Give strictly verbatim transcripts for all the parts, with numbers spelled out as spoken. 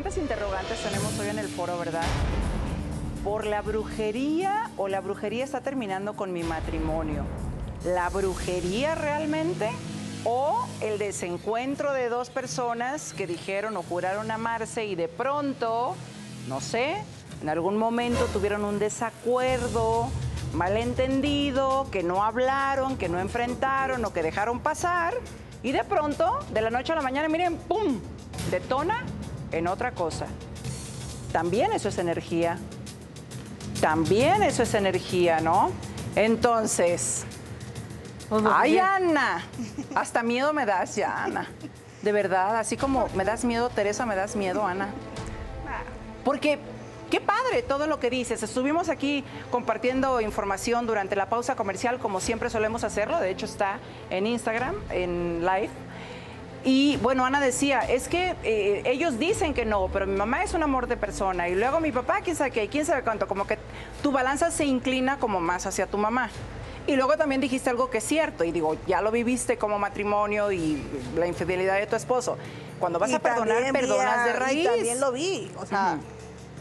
bastantes interrogantes tenemos hoy en el foro, ¿verdad? Por la brujería o la brujería está terminando con mi matrimonio. ¿La brujería realmente? ¿O el desencuentro de dos personas que dijeron o juraron amarse y de pronto, no sé, en algún momento tuvieron un desacuerdo, malentendido, que no hablaron, que no enfrentaron o que dejaron pasar y de pronto, de la noche a la mañana, miren, ¡pum!, detona en otra cosa? También eso es energía. También eso es energía, ¿no? Entonces, ay, Ana, hasta miedo me das ya, Ana. De verdad, así como me das miedo, Teresa, me das miedo, Ana. Porque qué padre todo lo que dices. Estuvimos aquí compartiendo información durante la pausa comercial, como siempre solemos hacerlo. De hecho, está en Instagram, en live. Y bueno, Ana decía, es que eh, ellos dicen que no, pero mi mamá es un amor de persona. Y luego mi papá, quién sabe qué, quién sabe cuánto. Como que tu balanza se inclina como más hacia tu mamá. Y luego también dijiste algo que es cierto. Y digo, ya lo viviste como matrimonio y la infidelidad de tu esposo. Cuando vas y a perdonar, perdonas de raíz. Y también lo vi, o sea... Uh-huh.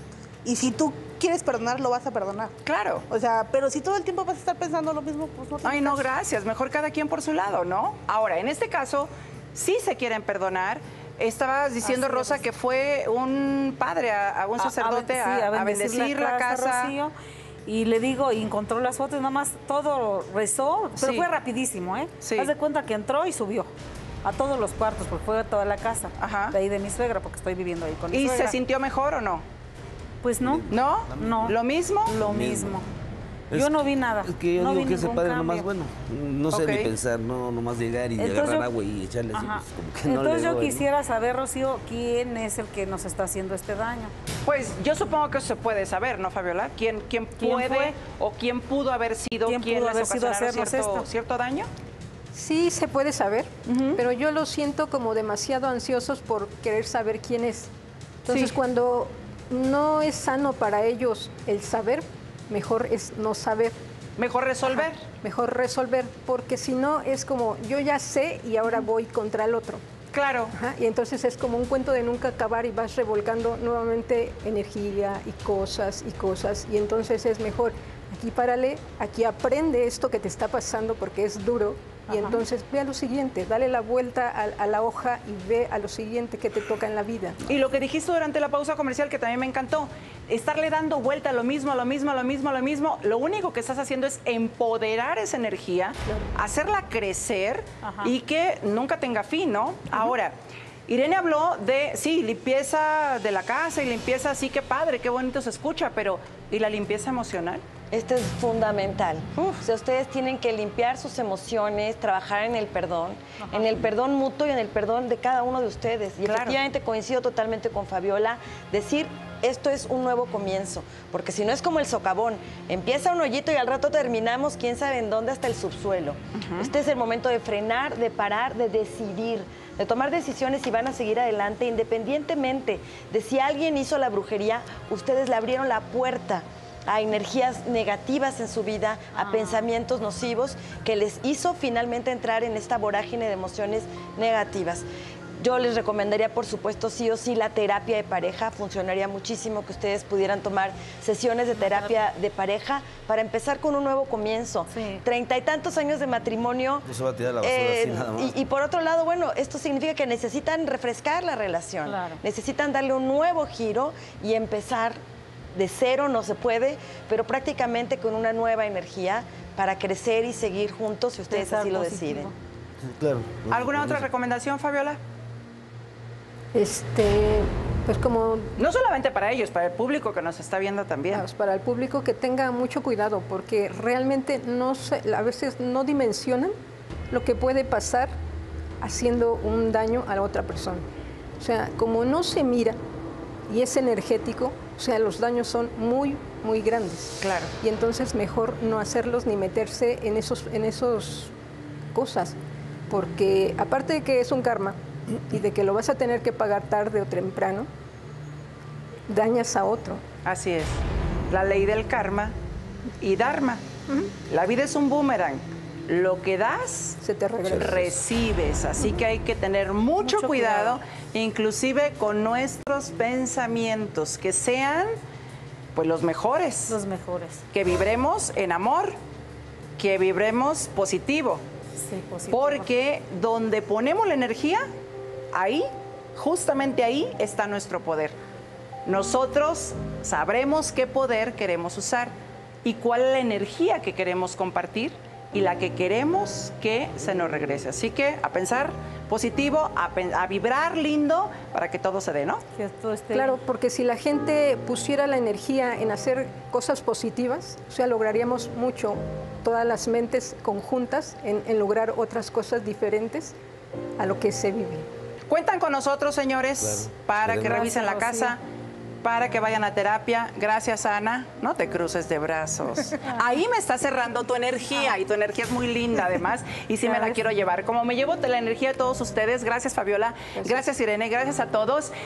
Y si tú quieres perdonar, lo vas a perdonar. Claro. O sea, pero si todo el tiempo vas a estar pensando lo mismo, pues no te Ay, no, gracias. Mejor cada quien por su lado, ¿no? Ahora, en este caso, sí se quieren perdonar. Estabas diciendo, Así Rosa, es. que fue un padre, a, a un sacerdote, a, a, sí, a, a bendecir, bendecir la, la casa. casa. Rocío, y le digo, y encontró las fotos, nada más todo rezó, pero sí. fue rapidísimo, ¿eh? Sí. Haz de cuenta que entró y subió a todos los cuartos, porque fue a toda la casa. Ajá. De ahí de mi suegra, porque estoy viviendo ahí con mi ¿Y suegra. se sintió mejor o no? Pues no. ¿No? No. ¿Lo mismo? Lo mismo. Es, yo no vi nada. Es que yo no digo vi que ese padre cambio. nomás, bueno, no sé okay. ni pensar, no nomás llegar y Entonces, agarrar yo, agua y echarle así, pues como que no Entonces le yo doy, quisiera ¿no? saber, Rocío, quién es el que nos está haciendo este daño. Pues yo supongo que se puede saber, ¿no, Fabiola? ¿Quién, quién, ¿Quién puede fue? o quién pudo haber sido ¿Quién quien pudo les haber sido ocasionaron cierto, esto? cierto daño? Sí, se puede saber, uh-huh. pero yo lo siento como demasiado ansiosos por querer saber quién es. Entonces, sí. cuando no es sano para ellos el saber, mejor es no saber. Mejor resolver. Ajá, mejor resolver, porque si no es como yo ya sé y ahora voy contra el otro. Claro. Ajá, y entonces es como un cuento de nunca acabar y vas revolcando nuevamente energía y cosas y cosas. Y entonces es mejor, aquí párale, aquí aprende esto que te está pasando porque es duro. Y Ajá. entonces ve a lo siguiente, dale la vuelta a, a la hoja y ve a lo siguiente que te toca en la vida. Y lo que dijiste durante la pausa comercial, que también me encantó, estarle dando vuelta a lo mismo, a lo mismo, a lo mismo, a lo mismo, lo único que estás haciendo es empoderar esa energía, claro. hacerla crecer Ajá. y que nunca tenga fin, ¿no? Uh-huh. Ahora, Irene habló de, sí, limpieza de la casa y limpieza, sí, qué padre, qué bonito se escucha, pero ¿y la limpieza emocional? Esto es fundamental. Uf. O sea, ustedes tienen que limpiar sus emociones, trabajar en el perdón, Ajá. en el perdón mutuo y en el perdón de cada uno de ustedes. Y claro. efectivamente coincido totalmente con Fabiola, decir esto es un nuevo comienzo, porque si no es como el socavón, empieza un hoyito y al rato terminamos quién sabe en dónde hasta el subsuelo. Uh-huh. Este es el momento de frenar, de parar, de decidir, de tomar decisiones y van a seguir adelante independientemente de si alguien hizo la brujería, ustedes le abrieron la puerta a energías negativas en su vida, a ah. pensamientos nocivos que les hizo finalmente entrar en esta vorágine de emociones negativas. Yo les recomendaría, por supuesto, sí o sí, la terapia de pareja. Funcionaría muchísimo que ustedes pudieran tomar sesiones de terapia de pareja para empezar con un nuevo comienzo. Sí. Treinta y tantos años de matrimonio. No se va a tirar la basura eh, así nada más. Y, y por otro lado, bueno, esto significa que necesitan refrescar la relación. Claro. Necesitan darle un nuevo giro y empezar de cero, no se puede, pero prácticamente con una nueva energía para crecer y seguir juntos si ustedes Pensar así lo positivo. deciden. Sí, claro. ¿Alguna otra recomendación, Fabiola? Este, pues como... No solamente para ellos, para el público que nos está viendo también. Pues para el público que tenga mucho cuidado, porque realmente no se, a veces no dimensionan lo que puede pasar haciendo un daño a la otra persona. O sea, como no se mira y es energético, o sea, los daños son muy, muy grandes. Claro. Y entonces mejor no hacerlos ni meterse en esos, en esos cosas, porque aparte de que es un karma y de que lo vas a tener que pagar tarde o temprano, dañas a otro. Así es. La ley del karma y dharma. Uh-huh. La vida es un boomerang. lo que das, se te regresa. Recibes. Así que hay que tener mucho, mucho cuidado, cuidado, inclusive con nuestros pensamientos, que sean pues los mejores. Los mejores. Que vibremos en amor, que vibremos positivo. Sí, positivo. Porque donde ponemos la energía, ahí, justamente ahí está nuestro poder. Nosotros sabremos qué poder queremos usar y cuál es la energía que queremos compartir y la que queremos que se nos regrese. Así que a pensar positivo, a, a vibrar lindo para que todo se dé, ¿no? Que todo esté claro, porque si la gente pusiera la energía en hacer cosas positivas, o sea, lograríamos mucho, todas las mentes conjuntas, en, en lograr otras cosas diferentes a lo que se vive. Cuentan con nosotros, señores, claro, para que revisen la casa, para que vayan a terapia. Gracias, Ana. No te cruces de brazos. Ahí me está cerrando tu energía y tu energía es muy linda, además, y sí me la quiero llevar. Como me llevo la energía de todos ustedes, gracias, Fabiola, gracias, Irene, gracias a todos.